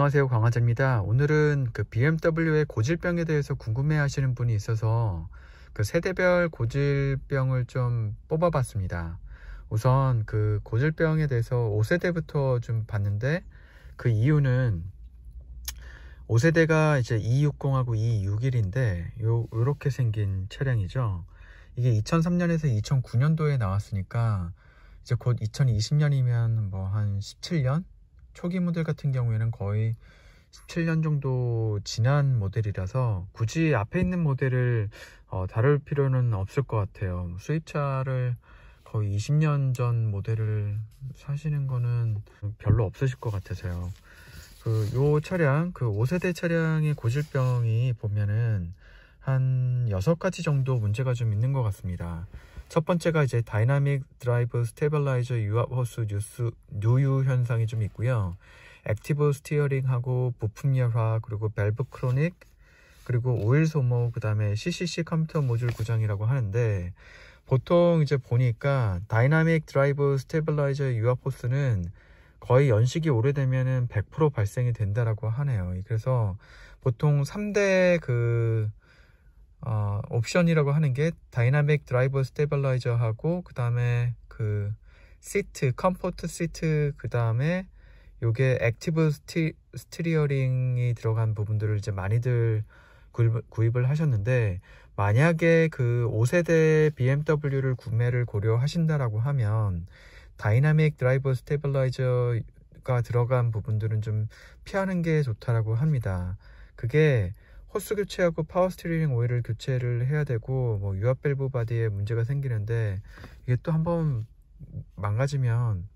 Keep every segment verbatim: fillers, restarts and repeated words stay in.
안녕하세요, 광화자입니다. 오늘은 그 비엠더블유의 고질병에 대해서 궁금해 하시는 분이 있어서 그 세대별 고질병을 좀 뽑아 봤습니다. 우선 그 고질병에 대해서 오 세대부터 좀 봤는데, 그 이유는 오 세대가 이제 이백육십하고 이백육십일인데 요, 요렇게 생긴 차량이죠. 이게 이천삼 년에서 이천구 년도에 나왔으니까 이제 곧 이천이십 년이면 뭐 한 십칠 년? 초기 모델 같은 경우에는 거의 십칠 년 정도 지난 모델이라서 굳이 앞에 있는 모델을 어, 다룰 필요는 없을 것 같아요. 수입차를 거의 이십 년 전 모델을 사시는 거는 별로 없으실 것 같아서요. 그 요 차량, 그 오 세대 차량의 고질병이 보면은 한 여섯 가지 정도 문제가 좀 있는 것 같습니다. 첫 번째가 이제 다이나믹 드라이브 스테빌라이저 유압 호스 뉴스, 누유 현상이 좀 있고요. 액티브 스티어링하고 부품 열화, 그리고 밸브 크로닉, 그리고 오일 소모, 그 다음에 씨씨씨 컴퓨터 모듈故障이라고 하는데, 보통 이제 보니까 다이나믹 드라이브 스테빌라이저 유압 호스는 거의 연식이 오래되면은 백 퍼센트 발생이 된다라고 하네요. 그래서 보통 삼 대 그 어, 옵션이라고 하는 게 다이나믹 드라이버 스테빌라이저 하고, 그 다음에 그 시트, 컴포트 시트, 그 다음에 요게 액티브 스티, 스티어링이 들어간 부분들을 이제 많이들 구입, 구입을 하셨는데, 만약에 그 오 세대 비엠더블유를 구매를 고려하신다라고 하면 다이나믹 드라이버 스테빌라이저가 들어간 부분들은 좀 피하는 게 좋다라고 합니다. 그게 호스 교체하고 파워 스티어링 오일을 교체를 해야 되고, 뭐 유압 밸브 바디에 문제가 생기는데, 이게 또 한번 망가지면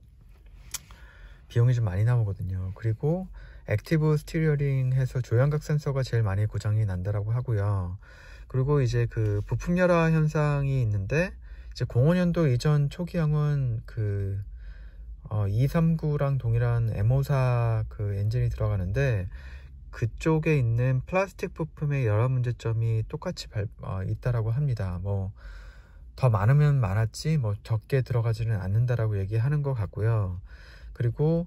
비용이 좀 많이 나오거든요. 그리고 액티브 스티어링 해서 조향각 센서가 제일 많이 고장이 난다라고 하고요. 그리고 이제 그 부품 열화 현상이 있는데, 이제 공오 년도 이전 초기형은 그 어, 이백삼십구랑 동일한 엠 오사 그 엔진이 들어가는데, 그쪽에 있는 플라스틱 부품의 여러 문제점이 똑같이 발, 어, 있다라고 합니다. 뭐 더 많으면 많았지 뭐 적게 들어가지는 않는다라고 얘기하는 것 같고요. 그리고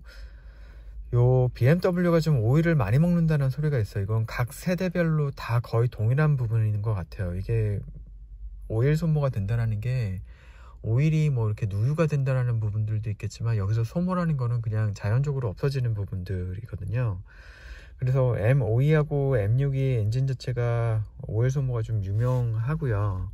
요 비엠더블유가 좀 오일을 많이 먹는다는 소리가 있어요. 이건 각 세대별로 다 거의 동일한 부분인 것 같아요. 이게 오일 소모가 된다는 게 오일이 뭐 이렇게 누유가 된다는 부분들도 있겠지만, 여기서 소모라는 거는 그냥 자연적으로 없어지는 부분들이거든요. 그래서 엠 오이하고 엠 육이 엔진 자체가 오일 소모가 좀 유명하고요.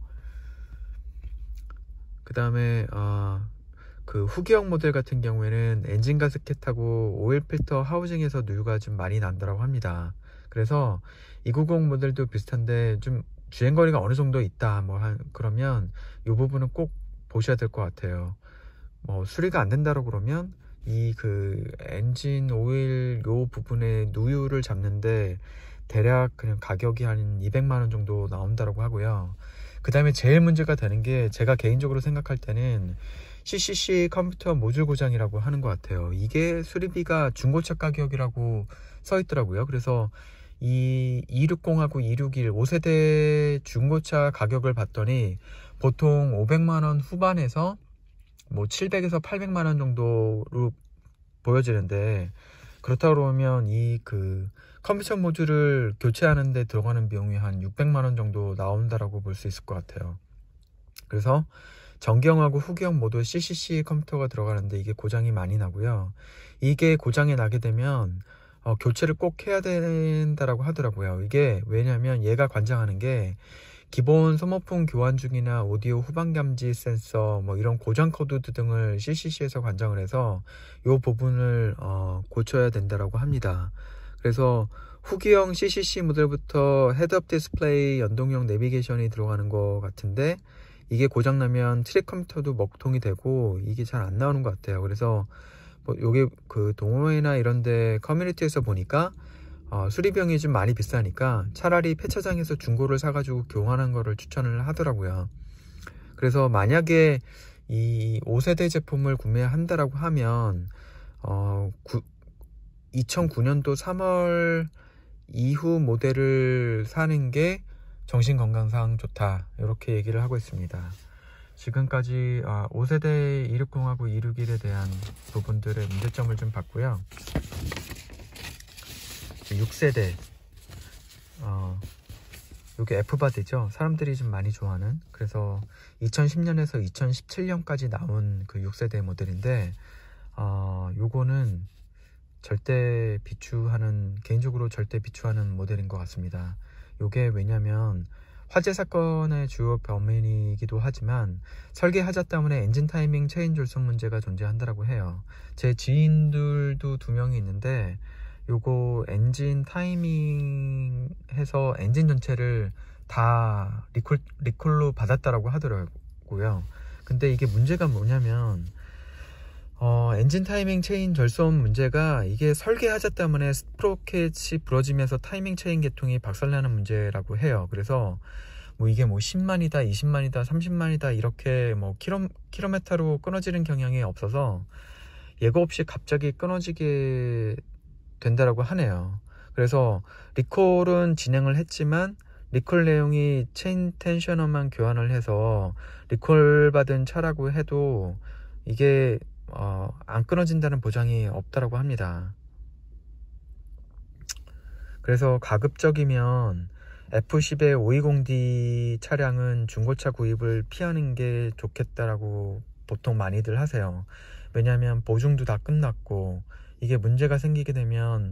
그 다음에 어, 그 후기형 모델 같은 경우에는 엔진 가스켓하고 오일 필터 하우징에서 누유가 좀 많이 난다고 합니다. 그래서 이백구십 모델도 비슷한데 좀 주행거리가 어느 정도 있다 뭐 한, 그러면 이 부분은 꼭 보셔야 될 것 같아요. 뭐 수리가 안 된다고 그러면 이 그 엔진 오일 요 부분에 누유를 잡는데 대략 그냥 가격이 한 이백만 원 정도 나온다고 하고요. 그 다음에 제일 문제가 되는 게, 제가 개인적으로 생각할 때는 씨씨씨 컴퓨터 모듈 고장이라고 하는 것 같아요. 이게 수리비가 중고차 가격이라고 써 있더라고요. 그래서 이 이백육십하고 이백육십일 오 세대 중고차 가격을 봤더니 보통 오백만 원 후반에서 뭐 칠백에서 팔백만 원 정도로 보여지는데, 그렇다 그러면 이 그 컴퓨터 모듈을 교체하는 데 들어가는 비용이 한 육백만 원 정도 나온다라고 볼 수 있을 것 같아요. 그래서 전기형하고 후기형 모두 씨씨씨 컴퓨터가 들어가는데 이게 고장이 많이 나고요. 이게 고장이 나게 되면 어, 교체를 꼭 해야 된다라고 하더라고요. 이게 왜냐하면 얘가 관장하는 게 기본 소모품 교환 중이나 오디오 후방 감지 센서 뭐 이런 고장 코드 등을 씨씨씨에서 관장을 해서 이 부분을 어, 고쳐야 된다라고 합니다. 그래서 후기형 씨씨씨 모델부터 헤드업 디스플레이 연동형 내비게이션이 들어가는 것 같은데, 이게 고장나면 트랙 컴퓨터도 먹통이 되고 이게 잘 안 나오는 것 같아요. 그래서 뭐 요게 그 동호회나 이런데 커뮤니티에서 보니까 어, 수리비용이 좀 많이 비싸니까 차라리 폐차장에서 중고를 사가지고 교환한 거를 추천을 하더라고요. 그래서 만약에 이 오 세대 제품을 구매한다라고 하면 어, 구, 이천구 년도 삼월 이후 모델을 사는 게 정신건강상 좋다, 이렇게 얘기를 하고 있습니다. 지금까지 오 세대 이백육십하고 이백육십일에 대한 부분들의 문제점을 좀 봤고요. 육 세대 어, 이게 F바디죠. 사람들이 좀 많이 좋아하는. 그래서 이천십 년에서 이천십칠 년까지 나온 그 육 세대 모델인데 어, 요거는 절대 비추하는, 개인적으로 절대 비추하는 모델인 것 같습니다. 요게 왜냐면 화재 사건의 주요 범인이기도 하지만 설계 하자 때문에 엔진 타이밍 체인 졸속 문제가 존재한다고 해요. 제 지인들도 두 명이 있는데 요거 엔진 타이밍 해서 엔진 전체를 다 리콜, 리콜로 받았다라고 하더라고요. 근데 이게 문제가 뭐냐면 어, 엔진 타이밍 체인 절손 문제가 이게 설계하자 때문에 스프로켓이 부러지면서 타이밍 체인 계통이 박살나는 문제라고 해요. 그래서 뭐 이게 뭐 십만이다, 이십만이다, 삼십만이다 이렇게 뭐 킬로, 킬로미터로 끊어지는 경향이 없어서 예고 없이 갑자기 끊어지게 된다라고 하네요. 그래서 리콜은 진행을 했지만 리콜 내용이 체인 텐셔너만 교환을 해서 리콜 받은 차라고 해도 이게 어, 안 끊어진다는 보장이 없다라고 합니다. 그래서 가급적이면 에프 십의 오백이십 디 차량은 중고차 구입을 피하는 게 좋겠다라고 보통 많이들 하세요. 왜냐하면 보증도 다 끝났고 이게 문제가 생기게 되면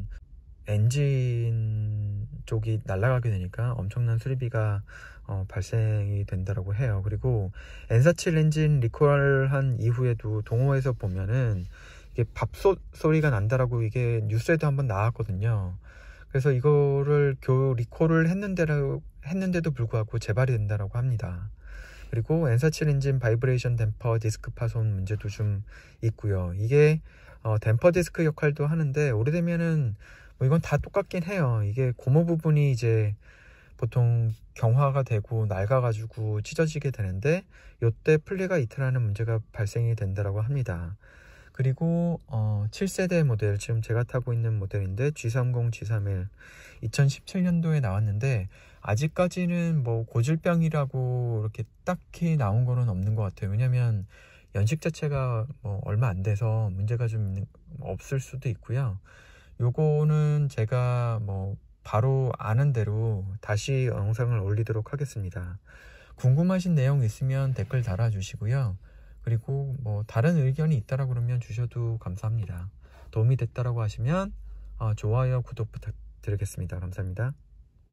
엔진 쪽이 날아가게 되니까 엄청난 수리비가 어, 발생이 된다고 해요. 그리고 엔 사십칠 엔진 리콜한 이후에도 동호회에서 보면은 이게 밥솥 소리가 난다라고 이게 뉴스에도 한번 나왔거든요. 그래서 이거를 교 리콜을 했는데도, 했는데도 불구하고 재발이 된다라고 합니다. 그리고 엔 사십칠 엔진 바이브레이션 댐퍼 디스크 파손 문제도 좀 있고요. 이게 어, 댐퍼 디스크 역할도 하는데 오래되면은 뭐 이건 다 똑같긴 해요. 이게 고무 부분이 이제 보통 경화가 되고 낡아가지고 찢어지게 되는데 요때 플리가 이탈하는 문제가 발생이 된다고 합니다. 그리고 어, 칠 세대 모델, 지금 제가 타고 있는 모델인데 지 삼십, 지 삼십일 이천십칠 년도에 나왔는데 아직까지는 뭐 고질병이라고 이렇게 딱히 나온 거는 없는 것 같아요. 왜냐면 연식 자체가 뭐 얼마 안 돼서 문제가 좀 있는, 없을 수도 있고요. 요거는 제가 뭐 바로 아는 대로 다시 영상을 올리도록 하겠습니다. 궁금하신 내용 있으면 댓글 달아주시고요. 그리고 뭐 다른 의견이 있다라 그러면 주셔도 감사합니다. 도움이 됐다라고 하시면 어, 좋아요, 구독 부탁드리겠습니다. 감사합니다.